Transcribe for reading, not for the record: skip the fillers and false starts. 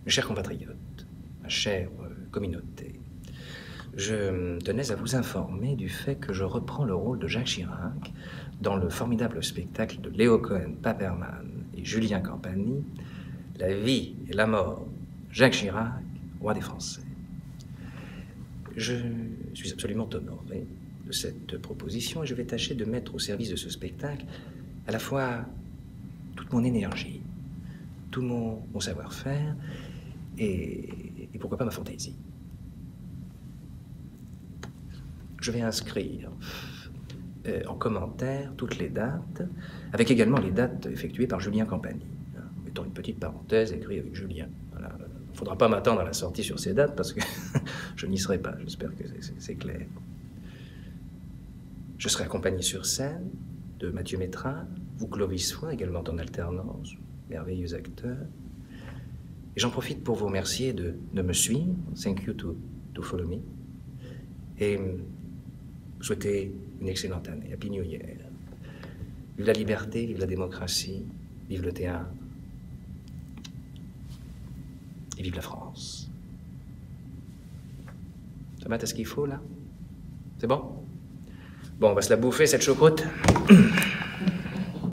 Mes chers compatriotes, ma chère communauté, je tenais à vous informer du fait que je reprends le rôle de Jacques Chirac dans le formidable spectacle de Léo Cohen-Paperman et Julien Campani, La vie et la mort, Jacques Chirac, roi des Français. Je suis absolument honoré de cette proposition et je vais tâcher de mettre au service de ce spectacle à la fois toute mon énergie, tout mon savoir-faire et pourquoi pas ma fantaisie. Je vais inscrire en commentaire toutes les dates, avec également les dates effectuées par Julien Campani. En mettant une petite parenthèse écrite avec Julien. Voilà. Il ne faudra pas m'attendre à la sortie sur ces dates parce que je n'y serai pas. J'espère que c'est clair. Je serai accompagné sur scène de Mathieu Métral, ou Clovis Foy, également en alternance, merveilleux acteur. Et j'en profite pour vous remercier de me suivre. Thank you to follow me. Et vous souhaiter une excellente année. Happy New Year. Vive la liberté, vive la démocratie, vive le théâtre. Et vive la France. Ça va, t'as ce qu'il faut, là? C'est bon? Bon, on va se la bouffer, cette choucroute.